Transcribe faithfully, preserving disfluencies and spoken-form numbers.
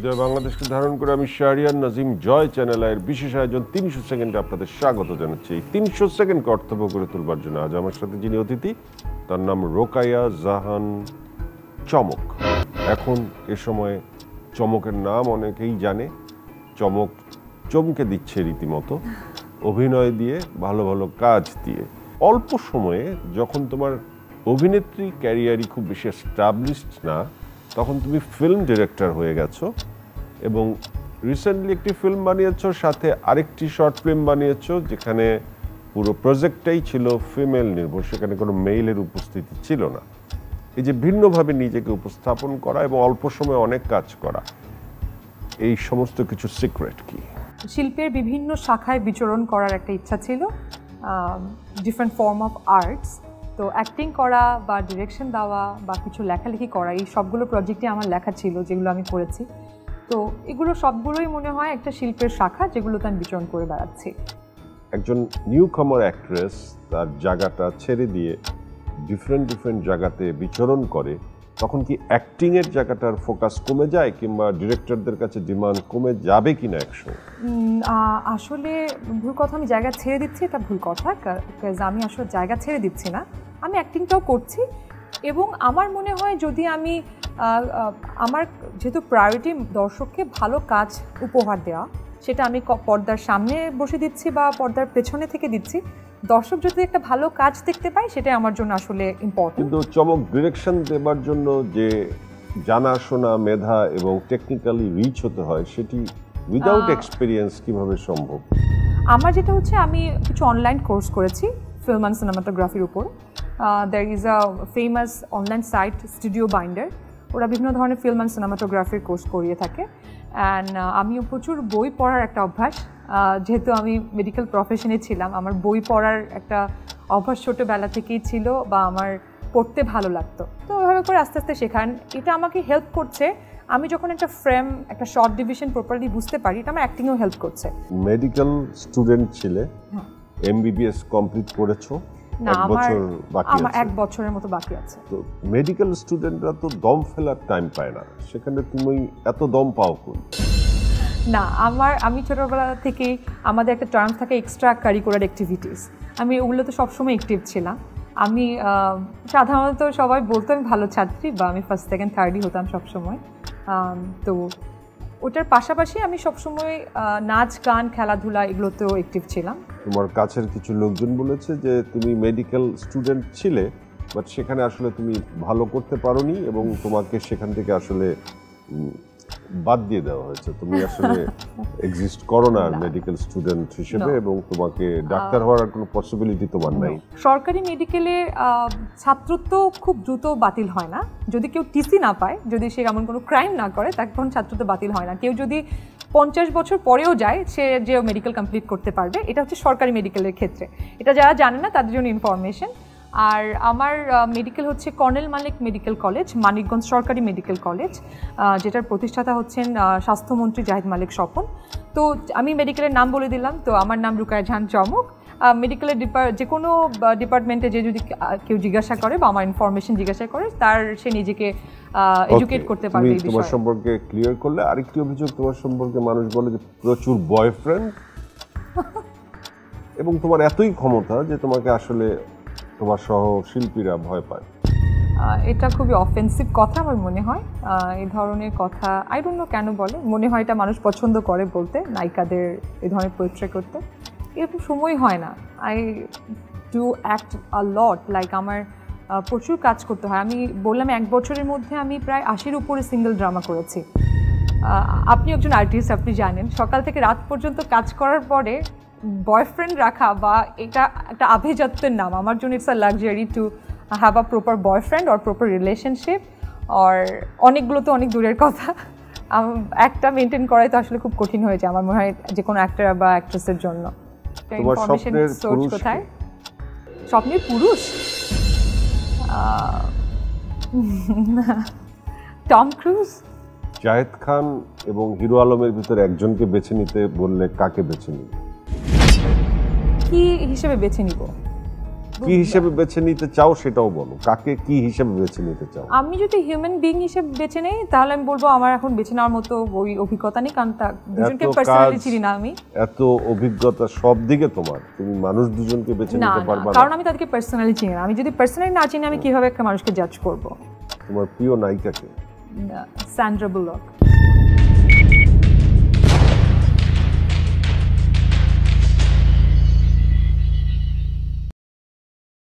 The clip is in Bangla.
জয় বাংলাদেশকে ধারণ করে আমি শাহরিয়ার নাজিম জয় চ্যানেলের বিশেষ আয়োজন তিনশো সেকেন্ডে আপনাদের স্বাগত জানাচ্ছি। এই তিনশো সেকেন্ডকে অর্থবহ করে তুলবার জন্য আজ আমার সাথে যিনি অতিথি তার নাম রুকাইয়া জাহান চমক। এখন এ সময় চমকের নাম অনেকেই জানে, চমক চমকে দিচ্ছে রীতিমতো অভিনয় দিয়ে, ভালো ভালো কাজ দিয়ে। অল্প সময়ে যখন তোমার অভিনেত্রী ক্যারিয়ারই খুব বেশি এস্টাবলিশড না, তখন তুমি ফিল্ম ডিরেক্টর হয়ে গেছো এবং রিসেন্টলি একটি ফিল্ম বানিয়েছো, সাথে আরেকটি শর্ট ফিল্ম বানিয়েছো যেখানে পুরো প্রজেক্টটাই ছিল ফিমেল নির্ভর, সেখানে কোনো মেইলের উপস্থিতি ছিল না। এই যে ভিন্নভাবে নিজেকে উপস্থাপন করা এবং অল্প সময়ে অনেক কাজ করা, এই সমস্ত কিছু সিক্রেট কি? শিল্পের বিভিন্ন শাখায় বিচরণ করার একটা ইচ্ছা ছিল, ডিফারেন্ট ফর্ম অফ আর্টস। তো অ্যাক্টিং করা বা ডিরেকশন দেওয়া বা কিছু লেখালেখি করা, এই সবগুলো প্রজেক্টে আমার লেখা ছিল যেগুলো আমি করেছি। তো এগুলো সবগুলোই মনে হয় একটা শিল্পের শাখা যেগুলোতে আমি বিচরণ করে বেড়াচ্ছি। একজন নিউ কামার অ্যাক্ট্রেস তার জায়গাটা ছেড়ে দিয়ে ডিফারেন্ট ডিফারেন্ট জায়গাতে বিচরণ করে, তখন কি অ্যাক্টিংয়ের জায়গাটার ফোকাস কমে যায় কিংবা ডিরেক্টরদের কাছে ডিমান্ড কমে যাবে কিনা একসময়? আসলে ভুল কথা, আমি জায়গা ছেড়ে দিচ্ছি এটা ভুল কথা, কারণ আমি আসলে জায়গা ছেড়ে দিচ্ছি না, আমি অ্যাক্টিংটাও করছি। এবং আমার মনে হয় যদি আমি আমার যেহেতু প্রায়োরিটি দর্শককে ভালো কাজ উপহার দেওয়া, সেটা আমি পর্দার সামনে বসে দিচ্ছি বা পর্দার পেছনে থেকে দিচ্ছি, দর্শক যদি একটা ভালো কাজ দেখতে পায় সেটাই আমার জন্য আসলে ইম্পর্টেন্ট। কিন্তু চমক ডিরেকশন দেবার জন্য যে জানাশোনা, মেধা এবং টেকনিক্যালি রিচ হতে হয়, সেটি উইদাউট এক্সপিরিয়েন্স কিভাবে সম্ভব? আমার যেটা হচ্ছে, আমি কিছু অনলাইন কোর্স করেছি ফিল্ম অ্যান্ড সিনেমাটোগ্রাফির উপর। There is a famous online site studio binder, ওরা বিভিন্ন ধরনের ফিল্ম অ্যান্ড সিনেমাটোগ্রাফির কোর্স করিয়ে থাকে। অ্যান্ড আমিও প্রচুর বই পড়ার একটা অভ্যাস, যেহেতু আমি মেডিকেল প্রফেশনে ছিলাম, আমার বই পড়ার একটা অভ্যাস ছোটোবেলা থেকেই ছিল বা আমার পড়তে ভালো লাগতো। তো ওইভাবে করে আস্তে আস্তে শেখান, এটা আমাকে হেল্প করছে। আমি যখন একটা ফ্রেম, একটা শর্ট ডিভিশন প্রপারলি বুঝতে পারি, এটা আমার অ্যাক্টিংও হেল্প করছে। মেডিকেল স্টুডেন্ট ছিলে, এমবিবিএস কমপ্লিট করেছো, না আমার আমার এক বছরের মতো বাকি আছে। তো মেডিকেল স্টুডেন্টরা তো দম ফেলার টাইম পায় না, সেখানে তুমি এত দম পাও কোন? না, আমার আমি ছোটোবেলা থেকেই আমাদের একটা টার্মস থাকে এক্সট্রা কারিকুলার অ্যাক্টিভিটিস, আমি ওগুলোতে সবসময় অ্যাক্টিভ ছিলাম। আমি সাধারণত সবাই বলতো আমি ভালো ছাত্রী বা আমি ফার্স্ট সেকেন্ড থার্ডই হতাম সবসময়। তো ওটার পাশাপাশি আমি সবসময় নাচ, গান, খেলাধুলা এগুলোতেও অ্যাক্টিভ ছিলাম। তোমার কাছের কিছু লোকজন বলেছে যে তুমি মেডিকেল স্টুডেন্ট ছিলে, বাট সেখানে আসলে তুমি ভালো করতে পারোনি এবং তোমাকে সেখান থেকে আসলে বাদ দিয়ে দেওয়া হয়েছে, তুমি আসলে এক্সিস্ট করো না মেডিকেল স্টুডেন্ট হিসেবে এবং তোমাকে ডাক্তার হওয়ার কোনো পসিবিলিটি তোমার নাই। সরকারি মেডিকেলে ছাত্রত্ব খুব দ্রুত বাতিল হয় না, যদি কেউ টিসি না পায়, যদি সে এমন কোনো ক্রাইম না করে, তখন ছাত্রত্ব বাতিল হয় না। কেউ যদি পঞ্চাশ বছর পরেও যায়, সে যে মেডিকেল কমপ্লিট করতে পারবে, এটা হচ্ছে সরকারি মেডিকেলের ক্ষেত্রে। এটা যারা জানে না তাদের জন্য ইনফরমেশন। আর আমার মেডিকেল হচ্ছে colonel Malek medical college, Manikganj সরকারি মেডিকেল কলেজ, যেটার প্রতিষ্ঠাতা হচ্ছেন স্বাস্থ্যমন্ত্রী জাহিদ মালিক স্বপন। তো আমি মেডিকেলের নাম বলে দিলাম, তো আমার নাম রুকাইয়া জাহান চমক। মেডিকেলের ডিপার যে কোনো ডিপার্টমেন্টে যে যদি কেউ জিজ্ঞাসা করে বা আমার ইনফরমেশন জিজ্ঞাসা করে, তার সে নিজেকে এডুকেট করতে পারবে। তোমার সম্পর্কে ক্লিয়ার করলে আরেকটি অভিযোগ তোমার সম্পর্কে মানুষ বলে যে প্রচুর বয়ফ্রেন্ড, এবং তোমার এতই ক্ষমতা যে তোমাকে আসলে তোমার সহ শিল্পীরা ভয় পায়। এটা খুবই অফেন্সিভ কথা আমার মনে হয়। এই ধরনের কথা আই ডোন্ট নো কেন বলে, মনে হয় এটা মানুষ পছন্দ করে বলতে, নায়িকাদের এই ধরনের পোট্রে করতে। এরকম সময় হয় না। I do act a lot, like আমার প্রচুর কাজ করতে হয়। আমি বললাম এক বছরের মধ্যে আমি প্রায় আশির উপরে সিঙ্গেল ড্রামা করেছি। আপনি একজন আর্টিস্ট, আপনি জানেন সকাল থেকে রাত পর্যন্ত কাজ করার পরে বয়ফ্রেন্ড রাখা বা এটা একটা আভিজাত্যের নাম, আমার জন্য it's a luxury to have a proper boyfriend or proper relationship. আর অনেকগুলো তো অনেক দূরের কথা, একটা মেনটেন করাই তো আসলে খুব কঠিন হয়ে যায় আমার মনে হয় যে কোনো অ্যাক্টর বা অ্যাক্ট্রেসের জন্য। স্বপ্নের পুরুষ কোথায়? স্বপ্নের পুরুষ টম ক্রুজ। জায়েদ খান এবং হিরো আলমের ভিতরে একজনকে বেছে নিতে বললে কাকে বেছে নিবে? কি হিসেবে বেছে নিব? কি হিসেবে বেছে নিতে চাও সেটাও বলো, কাকে কি হিসেবে বেছে নিতে চাও? আমি যদি হিউম্যান বিইং হিসেবে বেছে নেই তাহলে আমি বলবো আমার এখন বেছে নেওয়ার মতো ওই অভিজ্ঞতা নেই, কারণ দুজনকে পার্সোনালি চিনি না আমি। এত অভিজ্ঞতা সব দিকে তোমার, তুমি মানুষ দুজনকে বেছে নিতে পারবে না, কারণ আমি তাদেরকে পার্সোনালি চিনি না। আমি যদি পার্সোনালি না চিনি আমি কিভাবে একটা মানুষকে জাজ করব? তোমার প্রিয় নায়িকা কে? Sandra bullock.